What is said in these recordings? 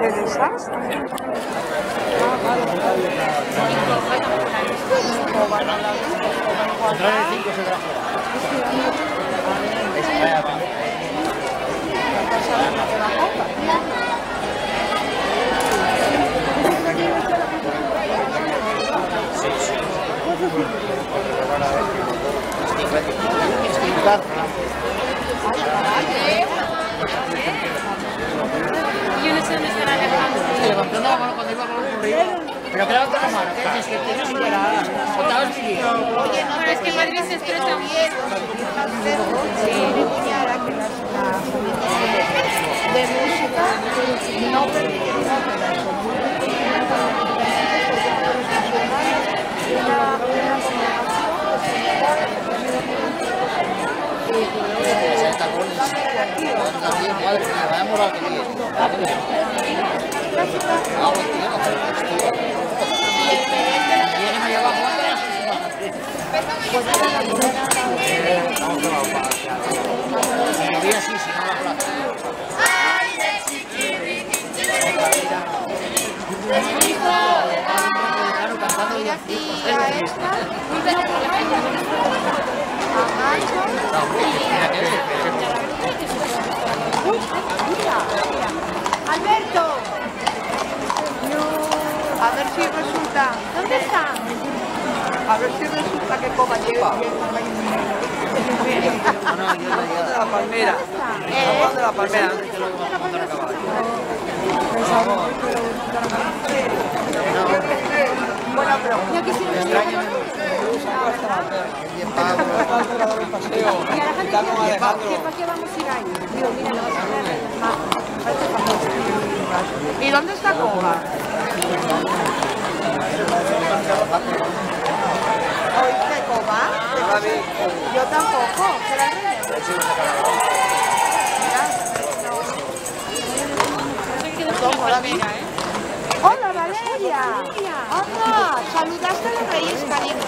desastre. Yo no sé dónde estará Alejandro. Levantando la mano cuando iba a ocurrir. Pero que levanta la mano, que es que tienes que llegar. Oye, no, pero es que Madrid se estrecha bien. De música no permiten Alberto, a ver si resulta. ¿Dónde está? A ver si resulta que coma lleva. De la palmera. De la palmera. Bueno, pero yo quisiera que ¿para qué vamos a ir ahí? Digo, mira, no vas a ver. ¿Y dónde está Coba? ¿Oíste Coba? Yo tampoco. Hola Valeria. Anda, saludaste a los Reyes, cariño.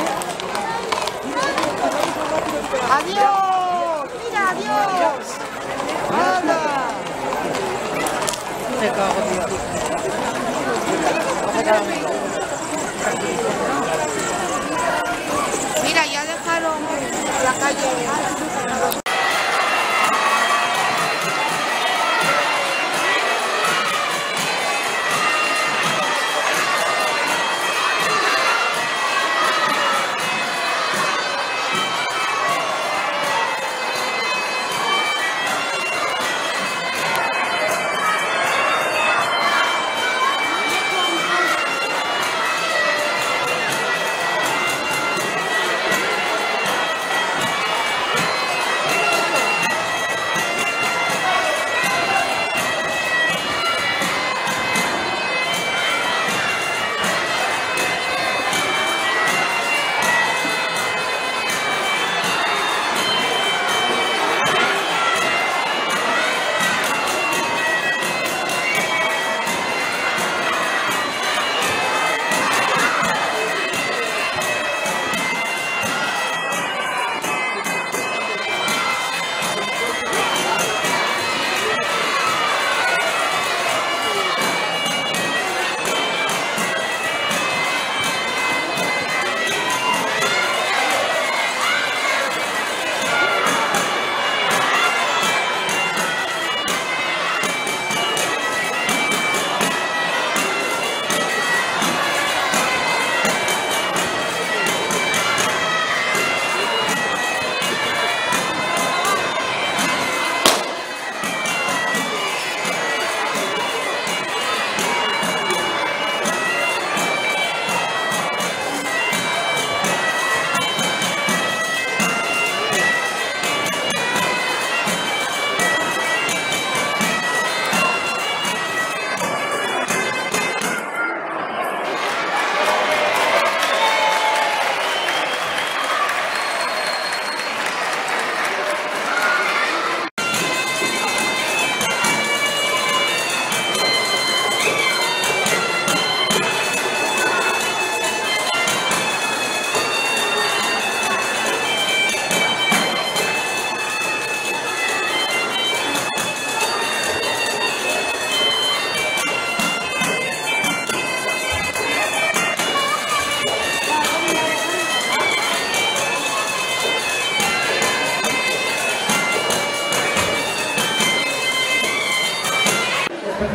Adiós. Mira, adiós. Hola. Mira, ya dejaron la calle.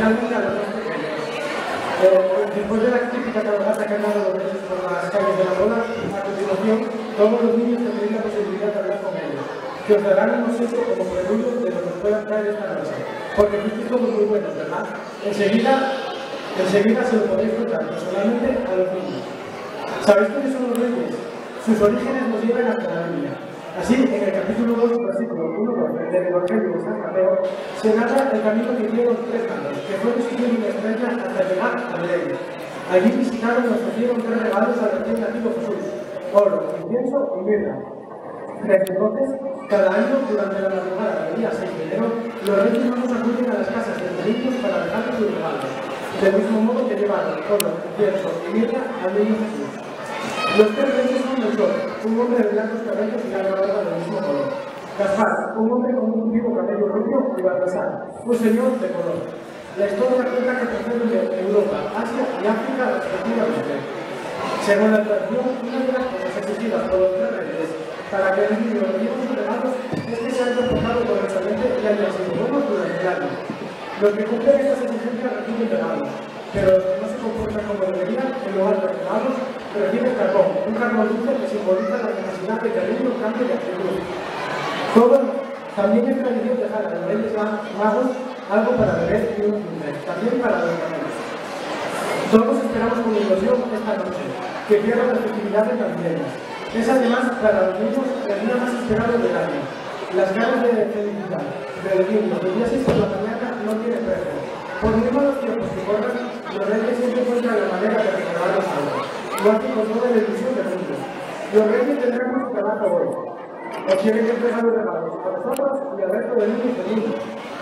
especialmente a los más pequeños. Después de la típica cabalgata que han dado los reyes por las calles de la boda, a continuación, todos los niños tendréis la posibilidad de hablar con ellos, que os darán un obsequio como preludio de lo que os puedan traer esta noche, porque fuisteis todos muy buenos, ¿verdad? Enseguida se lo podéis contar personalmente a los niños. ¿Sabéis quiénes son los reyes? Sus orígenes nos llevan hasta la Biblia. Así, en el capítulo 2, versículo 1 del Evangelio de San Mateo, se narra el camino que hicieron 3 años, que fueron siguiendo una estrella hasta llegar a Belén. Allí visitaron y ofrecieron 3 regalos al recién nacido Jesús: oro, incienso y mirra. Desde entonces, cada año, durante la madrugada del día 6 de enero, los reyes magos acuden a las casas de los niños para dejarles sus regalos, del mismo modo que llevaron oro, incienso y mirra al niño Jesús. Los 3 reyes son Melchor, un hombre de blancos cabellos y larga barba del mismo color; Gaspar, un hombre con un vivo cabello rubio; y Baltasar, un señor de color. La historia cuenta que proceden de Europa, Asia y África respectivamente. Según la tradición, una de las cosas exigidas por los 3 reyes para que el niño reciba sus regalos es que se hayan portado correctamente y hayan sido buenos durante el año. Los que cumplen estas exigencias reciben regalos, pero los que no se comportan como deberían, en lugar de regalos, reciben carbón, un carbón dulce que simboliza la necesidad de que el niño cambie de actitud. También es tradición dejar a los reyes magos algo para beber y unos dulces, también para los niños. Todos esperamos con ilusión esta noche, que pierdan las festividades navideñas. Es además para los niños el día más esperado del año. Las ganas de felicidad de los niños el día 6 por la mañana no tienen precio. Por mismo los tiempos que corren, los reyes siempre encuentran la manera de regalarnos algo. Lo hacen con toda la ilusión del mundo. Los reyes tendremos su trabajo hoy. Os quieren entregar los regalos a nosotros y al resto de niños del mundo.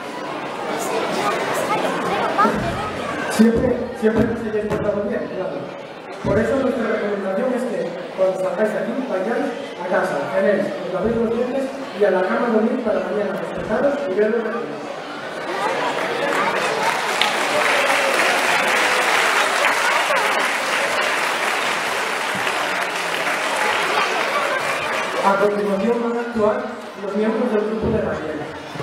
Siempre nos hayáis portado bien, claro. Por eso nuestra recomendación es que, cuando salgáis de aquí, vayáis a casa, tenéis, os lavéis los dientes y a la cama a dormir para mañana despertaros y ver los regalos. A continuación van a actuar los miembros del grupo de Raquel.